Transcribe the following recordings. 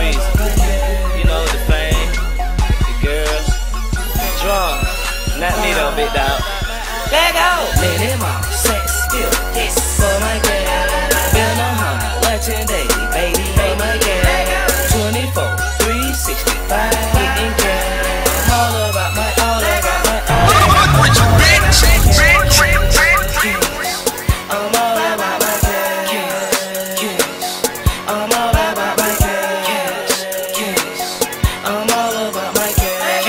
reason. You know, the fame, the girls, drunk. Not me though, big dog. Let go! Let him off, sex, skill, yes, for my girl. Been a hundred, watching daily, baby, oh my girl. 24, 365, hitting girl. All about my, all about my, all about my. I'm all about my cash. I'm all about my cash. I'm all about my cash.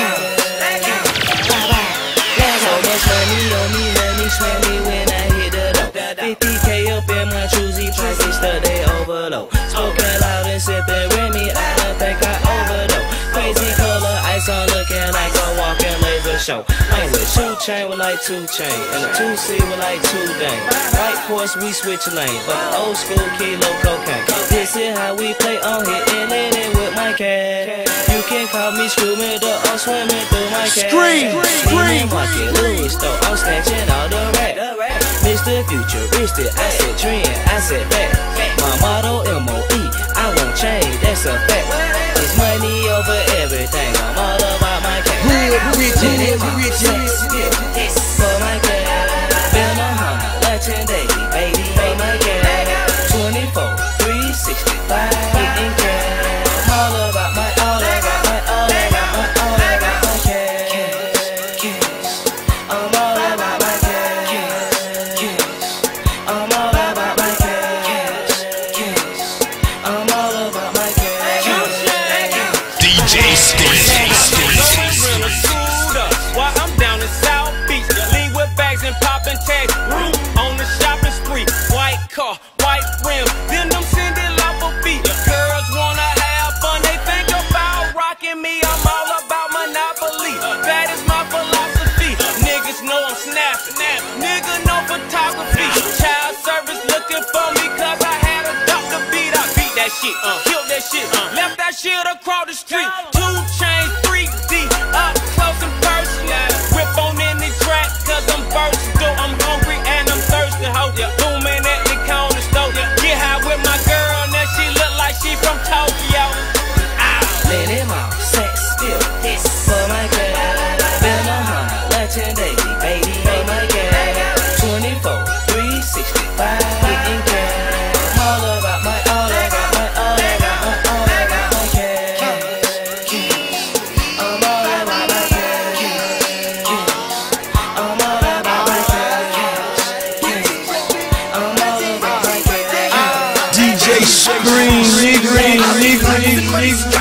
So much money on me, honey, smell me when I hit the door. 50K up in my choosy pocket, stuck they overload. Smoking loud and sipping Remy, I don't think I overdose. Crazy color ice on, looking like a walking laser show. I'm with 2 Chainz with like 2 Chainz, and a 2C with like 2 Dang. White horse, we switch lanes, but old school kilo cocaine. This is how we play on hitting it with my cash. You can call me screaming, I'm swimming through my cash. Scream! Market Louis store, I'm snatching all the rap. Mr. Futuristic, I said trend, I said that. My motto MOE, I won't change, that's a fact. It's money over everything, I'm all about my cash. Who rich? For my girl, been a hundred, watching daily, baby, oh my girl. 24, 365, hitting girl. All about my, all about my, all about my, all about my cash. I'm all about my cash. I'm all about my cash. I'm all about my cash. DJ Scream. While I'm down in South Beach, lean with bags and popping tags. On the shopping spree, white car, white rims, then them Cindy Lauper beat. Girls wanna have fun, they think about rocking me. I'm all about Monopoly, that is my philosophy. Niggas know I'm snapping, nigga know photography. Child service looking for me cause I had a doctor beat. I beat that shit, killed that shit, left that shit across the street. 2 Chainz, 3D, up close and personal. Whip on any track cause I'm versatile. I'm hungry and I'm thirsty, ho. Booming at the corner store. Get high with my girl, now she look like she from Tokyo. Let him off, sex, skill, yes, for my girl. Been a hundred, watching daily, baby, oh my girl. 24, 365, hitting girl. All about my, all about my, all about my, all about my cash. I'm all about my cash. I'm all about my cash. I'm all about my cash. DJ Scream, nigga.